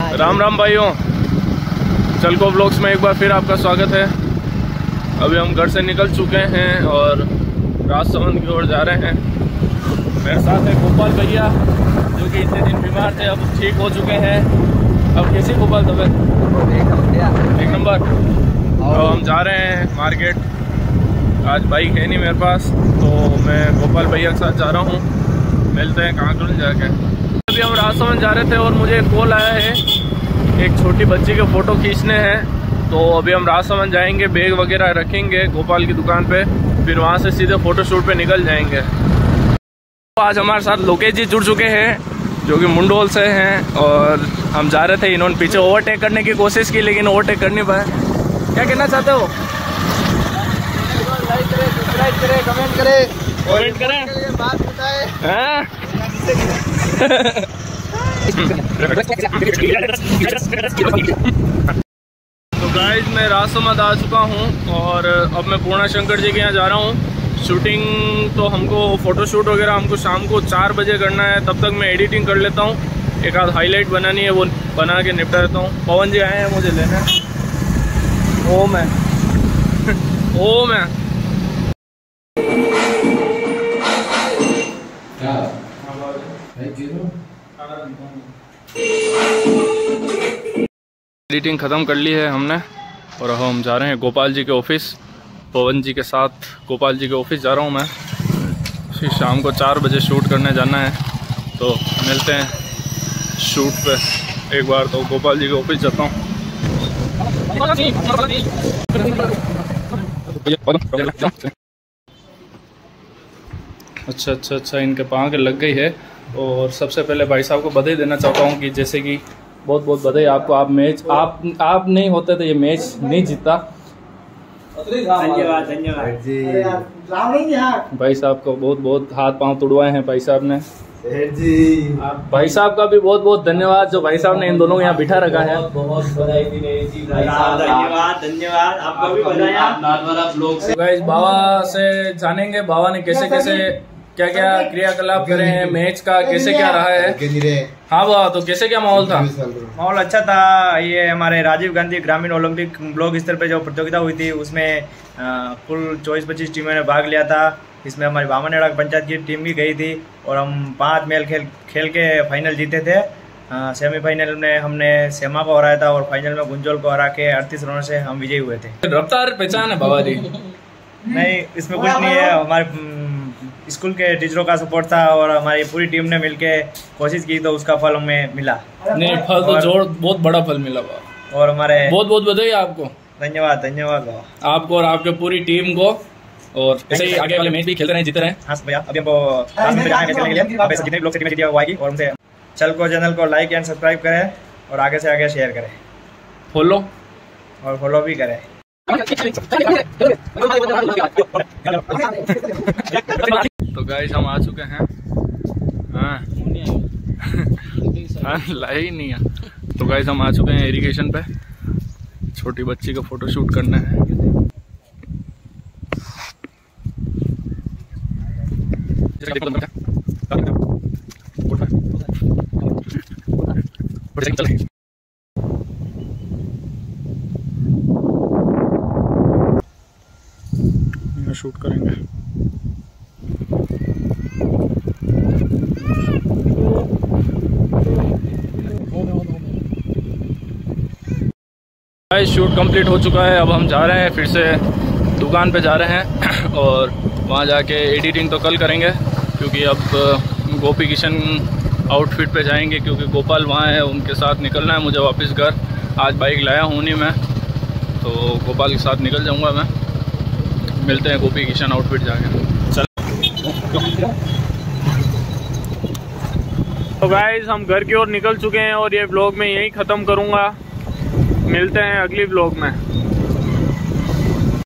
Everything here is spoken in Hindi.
राम राम भाइयों, चलको ब्लॉग्स में एक बार फिर आपका स्वागत है। अभी हम घर से निकल चुके हैं और राजसमंद की ओर जा रहे हैं। मेरे साथ है गोपाल भैया जो कि इतने दिन बीमार थे, अब ठीक हो चुके हैं। अब कैसी गोपाल तबियत? एक नंबर। तो हम जा रहे हैं मार्केट। आज बाइक है नहीं मेरे पास, तो मैं गोपाल भैया के साथ जा रहा हूँ। मिलते हैं कहाँ कल जाके। अभी हम राजसमंद जा रहे थे और मुझे कॉल आया है, एक छोटी बच्ची के फ़ोटो खींचने हैं। तो अभी हम राजसमंद जाएंगे, बैग वगैरह रखेंगे गोपाल की दुकान पे, फिर वहाँ से सीधे फ़ोटोशूट पे निकल जाएंगे। तो आज हमारे साथ लोकेश जी जुड़ चुके हैं जो कि मुंडोल से हैं, और हम जा रहे थे। इन्होंने पीछे ओवरटेक करने की कोशिश की लेकिन ओवरटेक कर नहीं पाए। क्या कहना चाहते हो? लाइक करें, सब्सक्राइब करें, कमेंट करें, बात बताएं। तो गाइस मैं राजसमंद आ चुका हूँ और अब मैं पूर्णा शंकर जी के यहाँ जा रहा हूँ। शूटिंग तो हमको फ़ोटोशूट वगैरह हमको शाम को 4 बजे करना है, तब तक मैं एडिटिंग कर लेता हूँ। एक आध हाईलाइट बनानी है, वो बना के निपटा देता हूँ। पवन जी आए हैं मुझे लेने। ओम है ओम है। एडिटिंग ख़त्म कर ली है हमने और अब हम जा रहे हैं गोपाल जी के ऑफिस। पवन जी के साथ गोपाल जी के ऑफिस जा रहा हूँ मैं। फिर शाम को 4 बजे शूट करने जाना है, तो मिलते हैं शूट पे। एक बार तो गोपाल जी के ऑफिस जाता हूँ। अच्छा, इनके पाँव के लग गई है। और सबसे पहले भाई साहब को बधाई देना चाहता हूँ कि जैसे कि बहुत बहुत बधाई आपको। आप मैच आप नहीं होते तो ये मैच नहीं जीता। धन्यवाद भाई साहब को बहुत बहुत हाथ पांव तुड़वाए हैं भाई साहब ने। जी भाई साहब का भी बहुत बहुत धन्यवाद जो भाई साहब ने इन दोनों को यहाँ बिठा रखा है। बहुत बधाई जी भाई साहब, धन्यवाद आपको भी बधाई। गाइस बाबा से जानेंगे बाबा ने कैसे कैसे क्या क्या क्रियाकलाप करे हैं, मैच का कैसे क्या रहा है। हाँ बाबा, तो कैसे क्या माहौल था? माहौल अच्छा था। ये हमारे राजीव गांधी ग्रामीण ओलंपिक ब्लॉक स्तर पे जो प्रतियोगिता हुई थी उसमें कुल 24-25 टीमों ने भाग लिया था। इसमें हमारी बामनेड़ा पंचायत की टीम भी गई थी और हम 5 मैच खेल के फाइनल जीते थे। सेमीफाइनल में हमने सेमा को हराया था और फाइनल में गुंजोल को हरा के 38 रनों से हम विजयी हुए थे। रफ्तार पहचान है बाबा जी? नहीं, इसमें कुछ नहीं है। हमारे स्कूल के टीचरों का सपोर्ट था और हमारी पूरी टीम ने मिलके कोशिश की तो उसका फल हमें मिला। नहीं, फल तो जोर बहुत बड़ा फल मिला बाबा। और हमारे बहुत बहुत बधाई आपको। धन्यवाद बाबा आपको और आपके पूरी टीम को। और ऐसे ही आगे वाले मैच भी खेलते रहे, जीते रहे। हाँ भैया, अभी हमको मैच खेलने के लिए अब ऐसे जितने लोग से टीम जीती है वो आएगी। और उनसे चैनल को लाइक एंड सब्सक्राइब करें और आगे से आगे शेयर करें, फॉलो भी करें। तो गाइस हम आ चुके हैं। हाँ लाई नहीं है। तो गाइस हम आ चुके हैं इरिगेशन पे। छोटी बच्ची का फोटो शूट करना है। शूट करेंगे। शूट कंप्लीट हो चुका है। अब हम जा रहे हैं फिर से दुकान पे जा रहे हैं और वहाँ जाके एडिटिंग तो कल करेंगे, क्योंकि अब गोपी किशन आउटफिट पे जाएंगे, क्योंकि गोपाल वहाँ है, उनके साथ निकलना है मुझे वापस घर। आज बाइक लाया हूँ नहीं मैं, तो गोपाल के साथ निकल जाऊँगा मैं। मिलते हैं गोपी किशन आउटफिट जाके। चल तो गाइस हम घर की ओर निकल चुके हैं और ये ब्लॉग मैं यहीं ख़त्म करूँगा। मिलते हैं अगली ब्लॉग में।